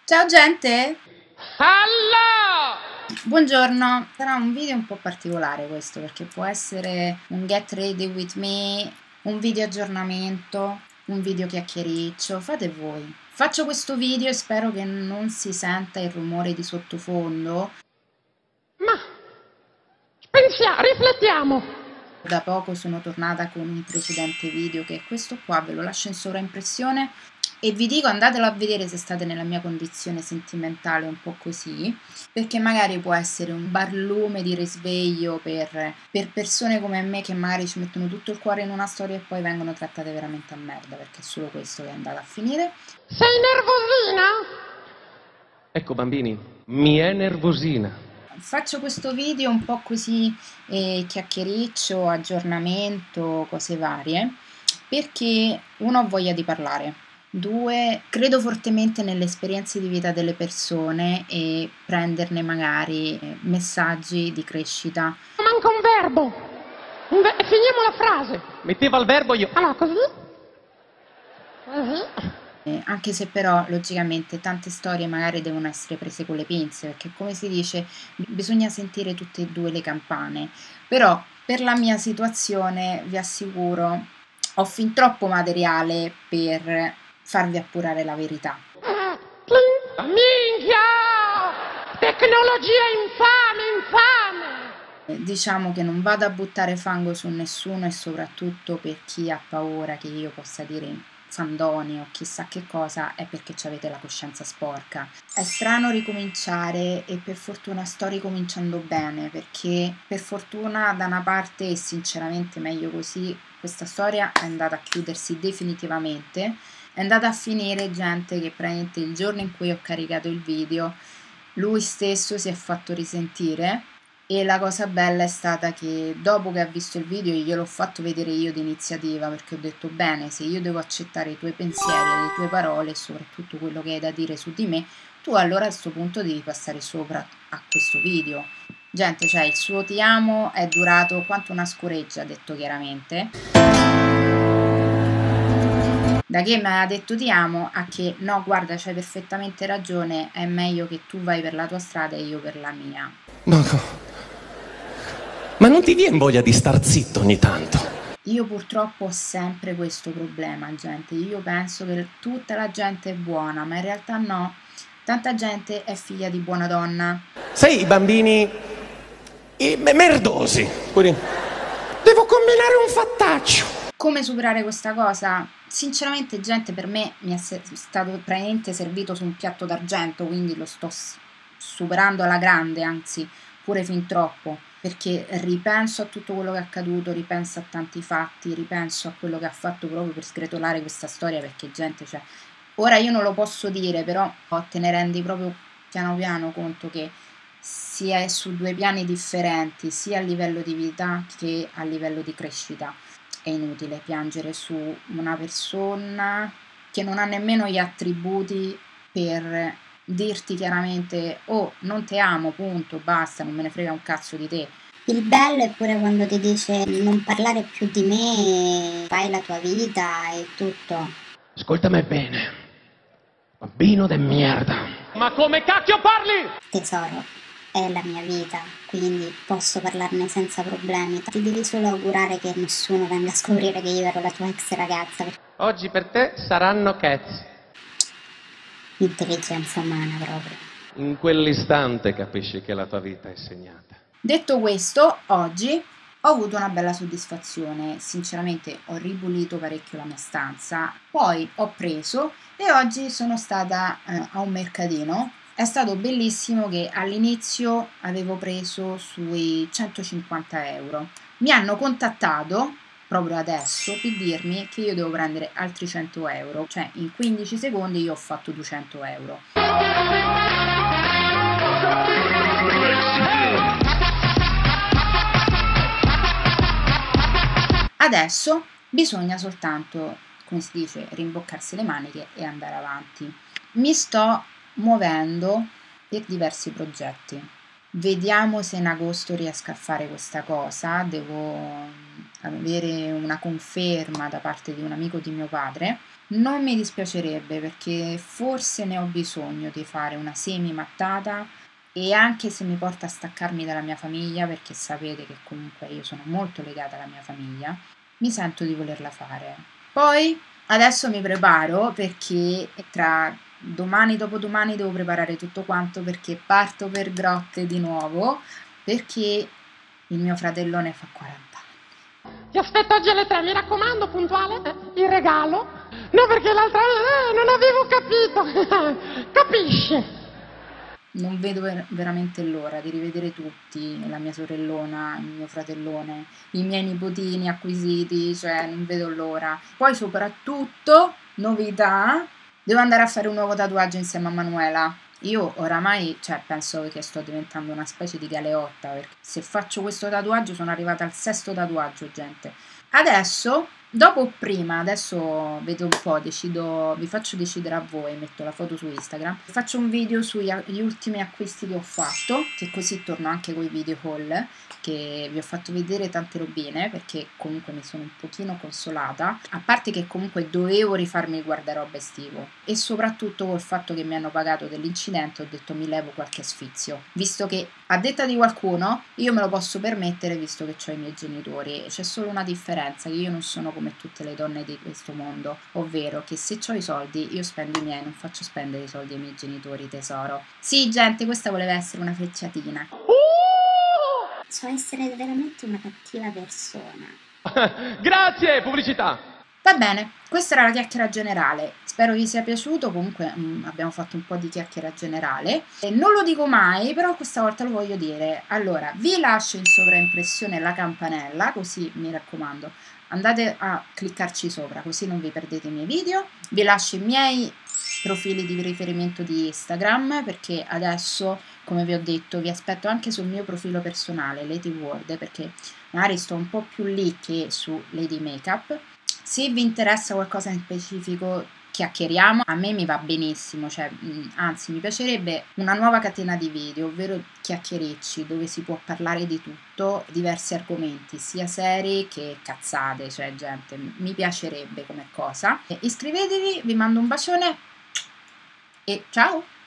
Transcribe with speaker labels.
Speaker 1: Ciao gente!
Speaker 2: Hello!
Speaker 1: Buongiorno! Sarà un video un po' particolare questo perché può essere un get ready with me, un video aggiornamento, un video chiacchiericcio, fate voi. Faccio questo video e spero che non si senta il rumore di sottofondo.
Speaker 2: Ma pensiamo, riflettiamo.
Speaker 1: Da poco sono tornata con un precedente video che è questo qua, ve lo lascio in sovraimpressione e vi dico andatelo a vedere se state nella mia condizione sentimentale un po' così, perché magari può essere un barlume di risveglio per persone come me che magari ci mettono tutto il cuore in una storia e poi vengono trattate veramente a merda, perché è solo questo che è andato a finire.
Speaker 2: Sei nervosina?
Speaker 3: Ecco bambini, mi è nervosina.
Speaker 1: Faccio questo video un po' così chiacchiericcio, aggiornamento, cose varie, perché uno ho voglia di parlare, due credo fortemente nelle esperienze di vita delle persone e prenderne magari messaggi di crescita.
Speaker 2: Manca un verbo. Finiamo la frase.
Speaker 3: Metteva il verbo io.
Speaker 2: Allora, così. Così.
Speaker 1: Anche se però logicamente tante storie magari devono essere prese con le pinze, perché come si dice bisogna sentire tutte e due le campane, però per la mia situazione vi assicuro ho fin troppo materiale per farvi appurare la verità.
Speaker 2: Minchia! Tecnologia infame!
Speaker 1: Diciamo che non vado a buttare fango su nessuno e soprattutto per chi ha paura che io possa dire fandoni o chissà che cosa è perché avete la coscienza sporca. È strano ricominciare e per fortuna sto ricominciando bene, perché per fortuna da una parte e sinceramente meglio così questa storia è andata a chiudersi definitivamente, è andata a finire gente che praticamente il giorno in cui ho caricato il video lui stesso si è fatto risentire. E la cosa bella è stata che dopo che ha visto il video gliel'ho fatto vedere io di iniziativa, perché ho detto bene, se io devo accettare i tuoi pensieri, le tue parole e soprattutto quello che hai da dire su di me, tu allora a questo punto devi passare sopra a questo video. Gente, cioè il suo ti amo è durato quanto una scoreggia, detto chiaramente. Da che mi ha detto ti amo a che no, guarda, c'hai perfettamente ragione, è meglio che tu vai per la tua strada e io per la mia.
Speaker 3: Ma non ti viene voglia di star zitto ogni tanto?
Speaker 1: Io purtroppo ho sempre questo problema, gente. Io penso che tutta la gente è buona, ma in realtà no. Tanta gente è figlia di buona donna.
Speaker 3: Sai, i bambini merdosi. Devo combinare un fattaccio.
Speaker 1: Come superare questa cosa? Sinceramente, gente, per me mi è stato praticamente servito su un piatto d'argento, quindi lo sto superando alla grande, anzi, pure fin troppo. Perché ripenso a tutto quello che è accaduto, ripenso a tanti fatti, ripenso a quello che ha fatto proprio per sgretolare questa storia, perché gente, cioè, ora io non lo posso dire, però te ne rendi proprio piano piano conto che si è su due piani differenti, sia a livello di vita che a livello di crescita. È inutile piangere su una persona che non ha nemmeno gli attributi per dirti chiaramente oh non ti amo, punto, basta, non me ne frega un cazzo di te.
Speaker 4: Il bello è pure quando ti dice non parlare più di me, fai la tua vita e tutto.
Speaker 3: Ascoltami bene, bambino de merda.
Speaker 2: Ma come cacchio parli?
Speaker 4: Tesoro, è la mia vita, quindi posso parlarne senza problemi. Ti devi solo augurare che nessuno venga a scoprire che io ero la tua ex ragazza.
Speaker 3: Oggi per te saranno cazzi.
Speaker 4: Intelligenza umana proprio.
Speaker 3: In quell'istante capisci che la tua vita è segnata.
Speaker 1: Detto questo, oggi ho avuto una bella soddisfazione, sinceramente ho ripulito parecchio la mia stanza, poi ho preso e oggi sono stata a un mercatino. È stato bellissimo che all'inizio avevo preso sui 150 euro. Mi hanno contattato proprio adesso per dirmi che io devo prendere altri 100 euro, cioè in 15 secondi io ho fatto 200 euro. Adesso bisogna soltanto, come si dice, rimboccarsi le maniche e andare avanti. Mi sto muovendo per diversi progetti. Vediamo se in agosto riesco a fare questa cosa, devo avere una conferma da parte di un amico di mio padre Non mi dispiacerebbe perché forse ne ho bisogno di fare una semi-mattata, e anche se mi porta a staccarmi dalla mia famiglia, perché sapete che comunque io sono molto legata alla mia famiglia, mi sento di volerla fare. Poi adesso mi preparo perché tra domani, dopodomani devo preparare tutto quanto perché parto per Grotte di nuovo, perché il mio fratellone fa 40 anni.
Speaker 2: Ti aspetto oggi alle 3, mi raccomando, puntuale, il regalo. No, perché l'altra non avevo capito. Capisci?
Speaker 1: Non vedo veramente l'ora di rivedere tutti, la mia sorellona, il mio fratellone, i miei nipotini acquisiti, cioè non vedo l'ora. Poi soprattutto, novità, devo andare a fare un nuovo tatuaggio insieme a Manuela. Io oramai, cioè, penso che sto diventando una specie di galeotta, perché se faccio questo tatuaggio sono arrivata al 6º tatuaggio, gente. Adesso, dopo o prima, adesso vedo un po', decido, vi faccio decidere a voi, metto la foto su Instagram, faccio un video sugli ultimi acquisti che ho fatto, che così torno anche con i video haul, che vi ho fatto vedere tante robine, perché comunque mi sono un pochino consolata, a parte che comunque dovevo rifarmi il guardaroba estivo, e soprattutto col fatto che mi hanno pagato dell'incidente ho detto mi levo qualche sfizio, visto che a detta di qualcuno io me lo posso permettere visto che ho i miei genitori. C'è solo una differenza, che io non sono come tutte le donne di questo mondo, ovvero che se ho i soldi io spendo i miei, non faccio spendere i soldi ai miei genitori, tesoro. Sì, gente, questa voleva essere una frecciatina.
Speaker 4: So essere veramente una cattiva persona.
Speaker 3: Grazie, pubblicità!
Speaker 1: Va bene, questa era la chiacchiera generale, spero vi sia piaciuto, comunque abbiamo fatto un po' di chiacchiera generale, e non lo dico mai, però questa volta lo voglio dire. Allora, vi lascio in sovraimpressione la campanella, così mi raccomando, andate a cliccarci sopra, così non vi perdete i miei video, vi lascio i miei profili di riferimento di Instagram, perché adesso, come vi ho detto, vi aspetto anche sul mio profilo personale, Lady World, perché magari sto un po' più lì che su Lady Makeup. Se vi interessa qualcosa in specifico, chiacchieriamo, a me mi va benissimo, cioè, anzi mi piacerebbe una nuova catena di video, ovvero chiacchiericci, dove si può parlare di tutto, diversi argomenti, sia seri che cazzate, cioè gente, mi piacerebbe come cosa. Iscrivetevi, vi mando un bacione e ciao!